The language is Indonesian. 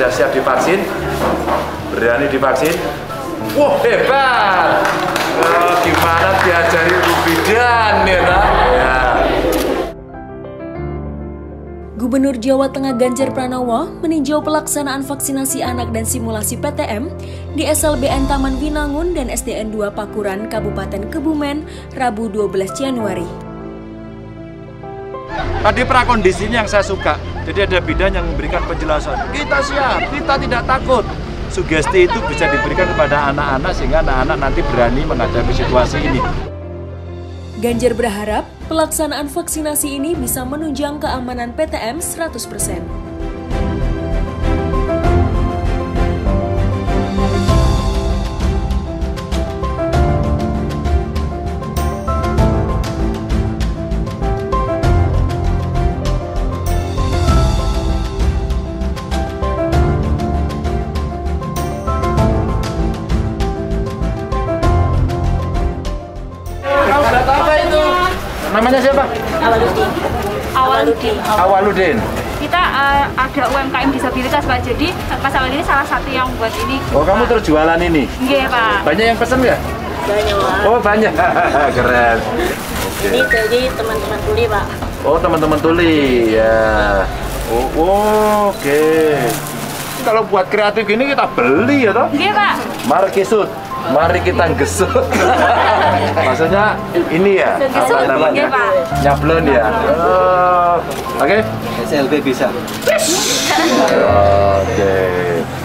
sudah siap divaksin? Berani divaksin? Wah, hebat! Gimana diajari Bu Bidan ya, nak? Ya. Gubernur Jawa Tengah Ganjar Pranowo meninjau pelaksanaan vaksinasi anak dan simulasi PTM di SLBN Taman Winangun dan SDN 2 Pakuran, Kabupaten Kebumen, Rabu 12 Januari. Tadi prakondisinya yang saya suka, jadi ada bidan yang memberikan penjelasan. Kita siap, kita tidak takut. Sugesti itu bisa diberikan kepada anak-anak sehingga anak-anak nanti berani menghadapi situasi ini. Ganjar berharap pelaksanaan vaksinasi ini bisa menunjang keamanan PTM 100%. Namanya siapa? Awaludin. Kita ada UMKM disabilitas, Pak. Jadi Mas Awal ini salah satu yang buat ini. Oh, kamu terus jualan ini? Iya, Pak. Banyak yang pesen ya? Banyak, Pak. Oh, banyak. Keren. Okay. Ini jadi teman-teman tuli, Pak. Oh, teman-teman tuli. Ya. Oh, oke. Kalau buat kreatif ini kita beli ya toh? Iya, Pak. Mari kisut. Mari kita gesut. Maksudnya ini ya? Gesut, apa namanya? iya, Pak. Nyablon ya? Oke? SLB bisa. Oke.